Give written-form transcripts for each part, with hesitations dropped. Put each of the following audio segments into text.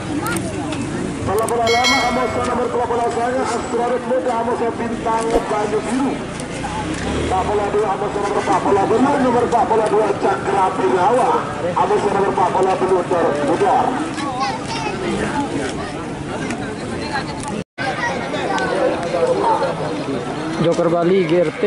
Bola lama Amos nomor 12-nya Astraris Muda Amos bintang Banyu Biru. Bola 2 Amos nomor 4 bola benar nomor 4 bola 2 Cakra Binawa Amos nomor 4 bola Beludar Budar. Joker Bali GRT.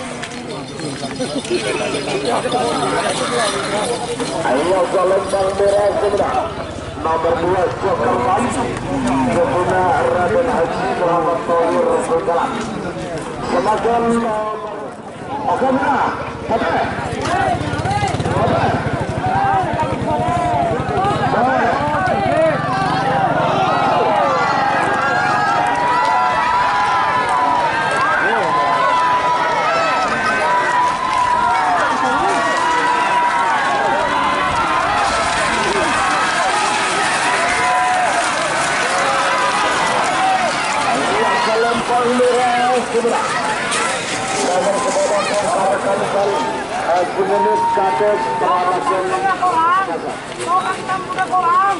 Ayo Golembang Merah Sebelah nomor 2 Joker Bali Kebuna Raden Haji Muhammad Tawir Berjalan semakin oke Merah oke Menit kades pengawasan orang.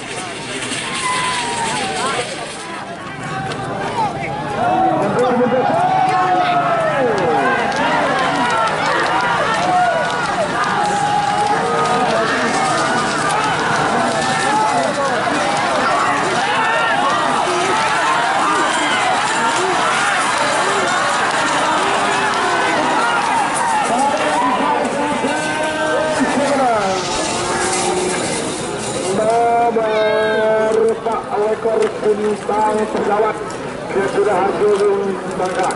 Bintang pesawat dia sudah hasil Bangkalan.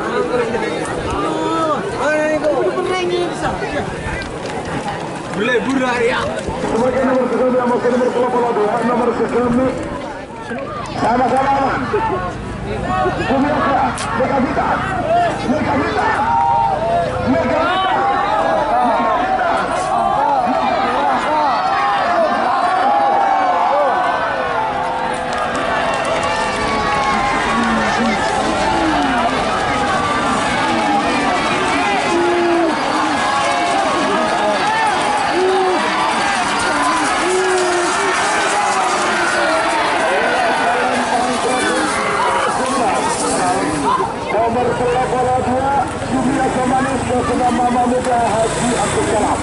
Boleh burah ya. Sebagai nomor 9 masih nomor 22 nomor 9 sama-sama aman. Sumiasa Mega Vita nomor 22 Sumiasa Manis bersama Mama Muda Haji Abdul Salam.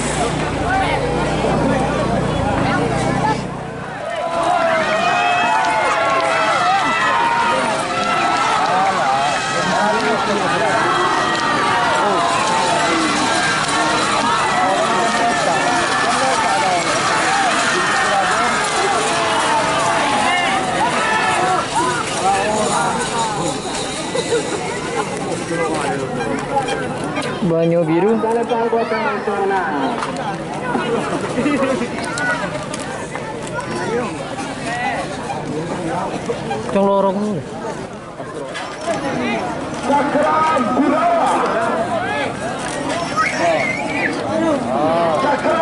Banyu Biru. Cong lorong. Cakra Binawa. Cakra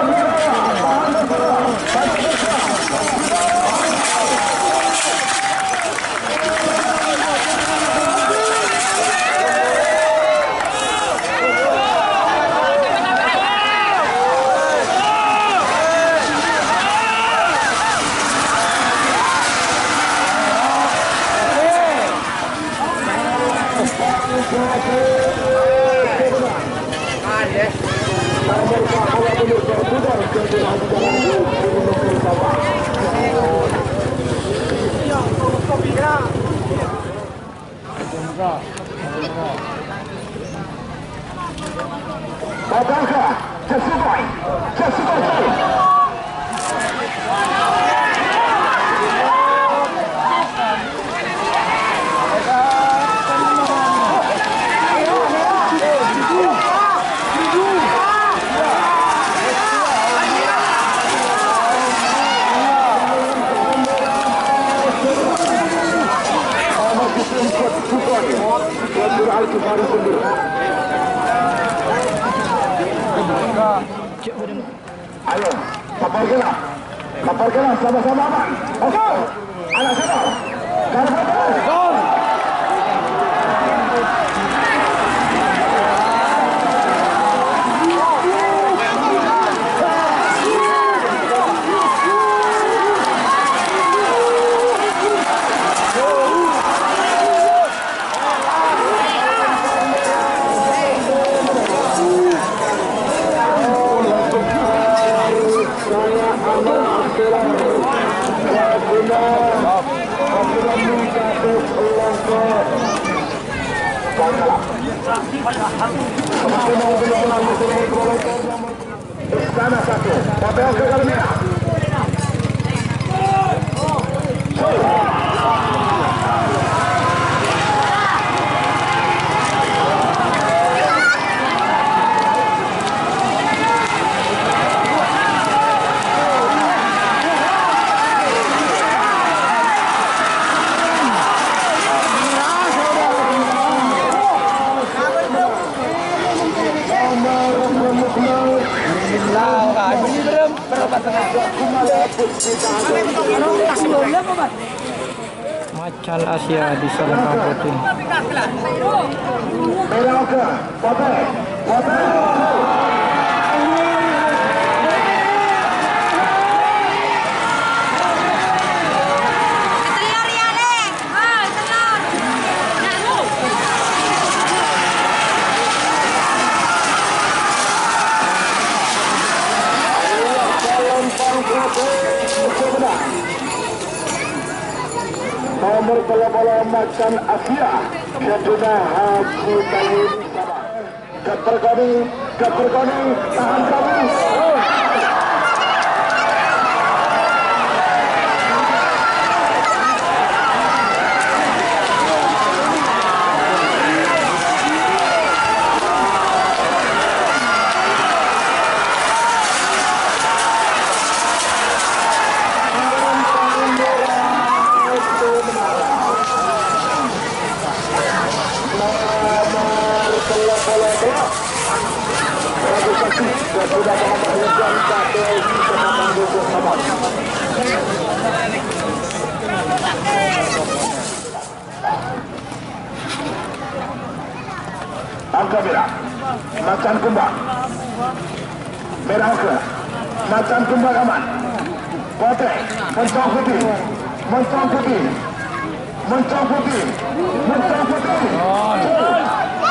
Ayo, kapal sama-sama aman. Oke, anak sana. Gol. Istana 1, Papel ke Galmia. Macan Asia di Selangor Putih. Nomor bola Macan Asia Keduna Haji Tayyib Kepergoni tahan kami. Sudah mengamankan satu angka merah Macan Kumbang merah ke Macan Kumbang aman. Potek Moncong Putih Moncong Putih Moncong Putih Moncong Putih